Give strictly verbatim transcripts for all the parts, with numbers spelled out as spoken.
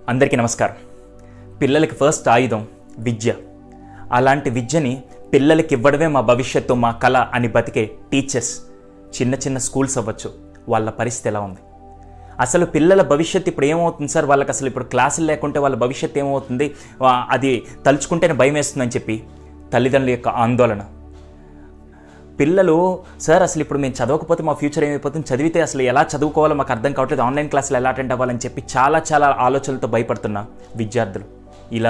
అందరికీ నమస్కారం. పిల్లలకి ఫస్ట్ ఆయుధం విద్య. అలాంటి విద్యని పిల్లలకి ఇవ్వడమే మా భవిష్యత్తు, మా కళ అని బతికే టీచర్స్, చిన్న చిన్న స్కూల్స్ అవ్వచ్చు, వాళ్ళ పరిస్థితి ఎలా ఉంది? అసలు పిల్లల భవిష్యత్తు ఇప్పుడు ఏమవుతుంది సార్? వాళ్ళకి అసలు ఇప్పుడు క్లాసులు లేకుంటే వాళ్ళ భవిష్యత్తు ఏమవుతుంది, అది తలుచుకుంటేనే భయం వేస్తుందని చెప్పి తల్లిదండ్రుల యొక్క ఆందోళన. పిల్లలు సార్ అసలు ఇప్పుడు మేము చదవకపోతే మా ఫ్యూచర్ ఏమైపోతుంది, చదివితే అసలు ఎలా చదువుకోవాలో మాకు అర్థం కావట్లేదు, ఆన్లైన్ క్లాసులు ఎలా అటెండ్ అవ్వాలని చెప్పి చాలా చాలా ఆలోచనలతో భయపడుతున్న విద్యార్థులు. ఇలా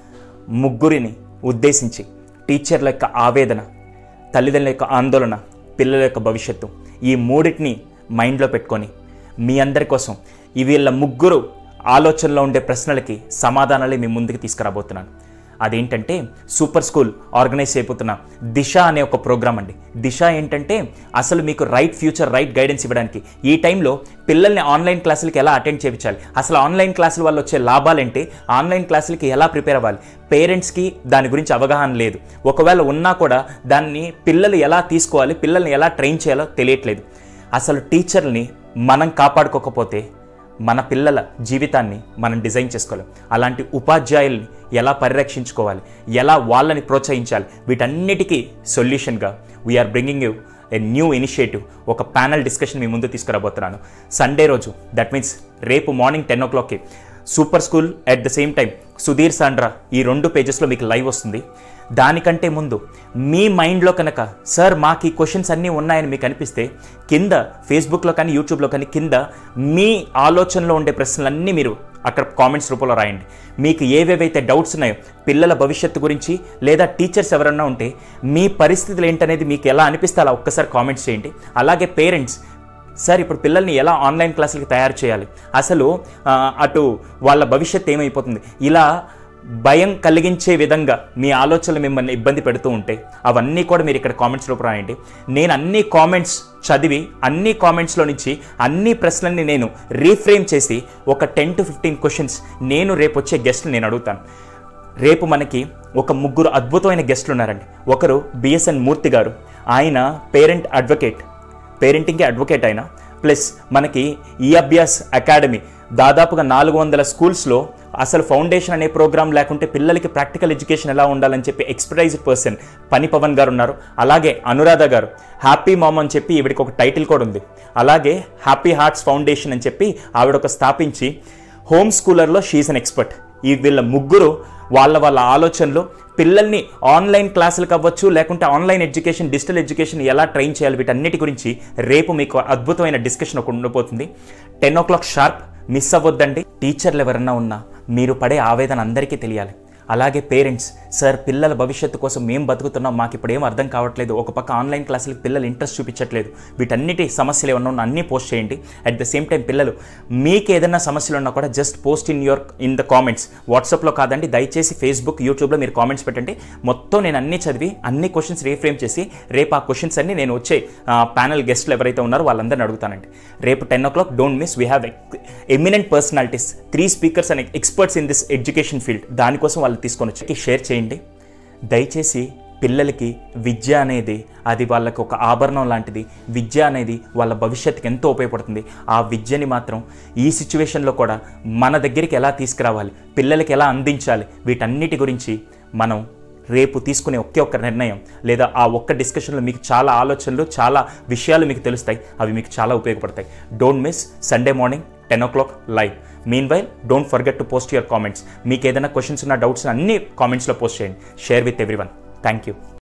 ముగ్గురిని ఉద్దేశించి టీచర్ల యొక్క ఆవేదన, తల్లిదండ్రుల యొక్క ఆందోళన, పిల్లల యొక్క భవిష్యత్తు, ఈ మూడింటిని మైండ్లో పెట్టుకొని మీ అందరి కోసం ఈ వీళ్ళ ముగ్గురు ఆలోచనలో ఉండే ప్రశ్నలకి సమాధానాలే మీ ముందుకు తీసుకురాబోతున్నాను. అదేంటంటే సూపర్ స్కూల్ ఆర్గనైజ్ అయిపోతున్న దిశ అనే ఒక ప్రోగ్రామ్ అండి. దిశ ఏంటంటే అసలు మీకు రైట్ ఫ్యూచర్, రైట్ గైడెన్స్ ఇవ్వడానికి, ఈ టైంలో పిల్లల్ని ఆన్లైన్ క్లాసులకి ఎలా అటెండ్ చేయించాలి, అసలు ఆన్లైన్ క్లాసుల వల్ల వచ్చే లాభాలేంటి, ఆన్లైన్ క్లాసులకి ఎలా ప్రిపేర్ అవ్వాలి, పేరెంట్స్కి దాని గురించి అవగాహన లేదు, ఒకవేళ ఉన్నా కూడా దాన్ని పిల్లలు ఎలా తీసుకోవాలి, పిల్లల్ని ఎలా ట్రైన్ చేయాలో తెలియట్లేదు. అసలు టీచర్ని మనం కాపాడుకోకపోతే మన పిల్లల జీవితాన్ని మనం డిజైన్ చేసుకోలేం. అలాంటి ఉపాధ్యాయుల్ని ఎలా పరిరక్షించుకోవాలి, ఎలా వాళ్ళని ప్రోత్సహించాలి, వీటన్నిటికీ సొల్యూషన్గా we are bringing you a new initiative, ఒక ప్యానల్ డిస్కషన్ మీ ముందు తీసుకురాబోతున్నాను. సండే రోజు, దట్ మీన్స్ రేపు మార్నింగ్ టెన్ ఓ క్లాక్కి super school, at the same time Sudhir Sandra, ఈ రెండు పేజెస్లో మీకు లైవ్ వస్తుంది. దానికంటే ముందు మీ మైండ్లో కనుక సార్ మాకు ఈ క్వశ్చన్స్ అన్నీ ఉన్నాయని మీకు అనిపిస్తే కింద ఫేస్బుక్లో కానీ యూట్యూబ్లో కానీ కింద మీ ఆలోచనలో ఉండే ప్రశ్నలన్నీ మీరు అక్కడ కామెంట్స్ రూపంలో రాయండి. మీకు ఏవేవైతే డౌట్స్ ఉన్నాయో పిల్లల భవిష్యత్తు గురించి, లేదా టీచర్స్ ఎవరన్నా ఉంటే మీ పరిస్థితులు ఏంటనేది మీకు ఎలా అనిపిస్తే అలా ఒక్కసారి కామెంట్స్ చేయండి. అలాగే పేరెంట్స్, సార్ ఇప్పుడు పిల్లల్ని ఎలా ఆన్లైన్ క్లాసులకి తయారు చేయాలి, అసలు అటు వాళ్ళ భవిష్యత్తు ఏమైపోతుంది, ఇలా భయం కలిగించే విధంగా మీ ఆలోచనలు మిమ్మల్ని ఇబ్బంది పెడుతూ ఉంటే అవన్నీ కూడా మీరు ఇక్కడ కామెంట్స్ రూపంలో రాయండి. నేను అన్ని కామెంట్స్ చదివి అన్ని కామెంట్స్లో నుంచి అన్ని ప్రశ్నల్ని నేను రీఫ్రేమ్ చేసి ఒక టెన్ టు ఫిఫ్టీన్ క్వశ్చన్స్ నేను రేపు వచ్చే గెస్ట్లు నేను అడుగుతాను. రేపు మనకి ఒక ముగ్గురు అద్భుతమైన గెస్ట్లు ఉన్నారండి. ఒకరు బిఎస్ఎన్ మూర్తి గారు, ఆయన పేరెంట్ అడ్వకేట్, పేరెంటింగ్కి అడ్వకేట్ అయినా, ప్లస్ మనకి ఈ అభ్యాస్ అకాడమీ దాదాపుగా నాలుగు వందల స్కూల్స్లో అసలు ఫౌండేషన్ అనే ప్రోగ్రామ్ లేకుంటే పిల్లలకి ప్రాక్టికల్ ఎడ్యుకేషన్ ఎలా ఉండాలని చెప్పి ఎక్స్పర్టైజ్డ్ పర్సన్ పని పవన్ గారు ఉన్నారు. అలాగే అనురాధ గారు, హ్యాపీ మామ్ అని చెప్పి ఈవిడికి ఒక టైటిల్ కూడా ఉంది. అలాగే హ్యాపీ హార్ట్స్ ఫౌండేషన్ అని చెప్పి ఆవిడ ఒక స్థాపించి హోమ్ స్కూలర్లో షీఈస్ అన్ ఎక్స్పర్ట్. ఈ వీళ్ళ ముగ్గురు వాళ్ళ వాళ్ళ ఆలోచనలు, పిల్లల్ని ఆన్లైన్ క్లాసులకు అవ్వచ్చు, లేకుంటే ఆన్లైన్ ఎడ్యుకేషన్, డిజిటల్ ఎడ్యుకేషన్ ఎలా ట్రైన్ చేయాలి, వీటన్నిటి గురించి రేపు మీకు అద్భుతమైన డిస్కషన్ ఒక ఉండబోతుంది. Ten o'clock sharp, miss అవ్వద్దండి. టీచర్లు ఎవరన్నా ఉన్నా మీరు పడే ఆవేదన అందరికీ తెలియాలి. అలాగే పేరెంట్స్, సార్ పిల్లల భవిష్యత్తు కోసం మేము బతుకుతున్నాం, మాకు ఇప్పుడు ఏం అర్థం కావట్లేదు, ఒక పక్క ఆన్లైన్ క్లాసులకు పిల్లలు ఇంట్రెస్ట్ చూపించట్లేదు, వీటన్నిటి సమస్యలు ఏమన్నా ఉన్నా అన్నీ పోస్ట్ చేయండి. అట్ ద సేమ్ టైం పిల్లలు మీకు ఏదైనా సమస్యలు ఉన్నా కూడా just post in your in the comments. వాట్సాప్లో కాదండి, దయచేసి ఫేస్బుక్, యూట్యూబ్లో మీరు కామెంట్స్ పెట్టండి. మొత్తం నేను అన్నీ చదివి అన్ని క్వశ్చన్స్ రీఫ్రేమ్ చేసి రేపు ఆ క్వశ్చన్స్ అన్ని నేను వచ్చే ప్యానల్ గెస్ట్లు ఎవరైతే ఉన్నారో వాళ్ళందరినీ అడుగుతానండి. రేపు ten o'clock don't miss. We have eminent personalities, three speakers and experts in this education field. దానికోసం వాళ్ళు తీసుకొని వచ్చి షేర్ చేయండి. దయచేసి పిల్లలకి విద్య అనేది అది వాళ్ళకి ఒక ఆభరణం లాంటిది. విద్య అనేది వాళ్ళ భవిష్యత్తుకి ఎంతో ఉపయోగపడుతుంది. ఆ విద్యని మాత్రం ఈ సిచ్యువేషన్లో కూడా మన దగ్గరికి ఎలా తీసుకురావాలి, పిల్లలకి ఎలా అందించాలి, వీటన్నిటి గురించి మనం రేపు తీసుకునే ఒకే ఒక్క నిర్ణయం లేదా ఆ ఒక్క డిస్కషన్లో మీకు చాలా ఆలోచనలు, చాలా విషయాలు మీకు తెలుస్తాయి. అవి మీకు చాలా ఉపయోగపడతాయి. Don't miss Sunday morning ten o'clock live. Meanwhile don't forget to post your comments. మీకు ఏదైనా క్వశ్చన్స్ ఉన్న, డౌట్స్ అన్ని కామెంట్స్లో పోస్ట్ చేయండి. Share with everyone. Thank you.